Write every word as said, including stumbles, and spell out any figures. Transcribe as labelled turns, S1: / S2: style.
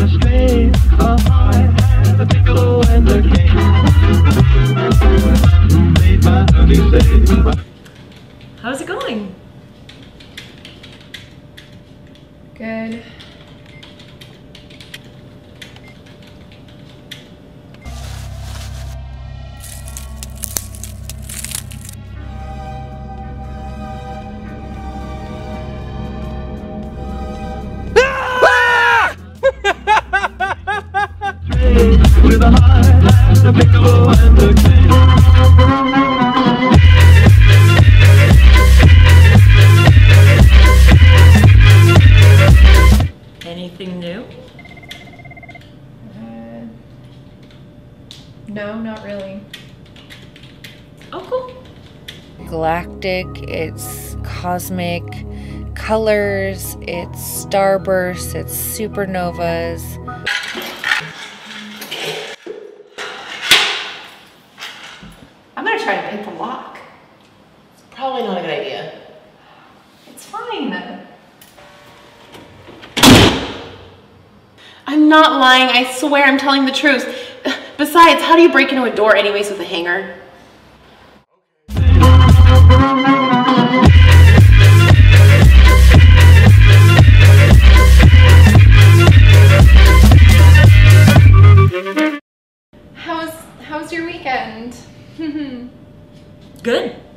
S1: How's it going?
S2: Good.
S3: With a high and a piccolo and a king.
S1: Anything new?
S2: Uh, no, not really.
S1: Oh, cool.
S4: Galactic, it's cosmic colors, it's starbursts, it's supernovas.
S5: I'm gonna try to pick the lock. It's probably not a good idea.
S2: It's fine.
S5: I'm not lying, I swear I'm telling the truth. Besides, how do you break into a door anyways with a hanger?
S2: How's how's your weekend?
S1: Good.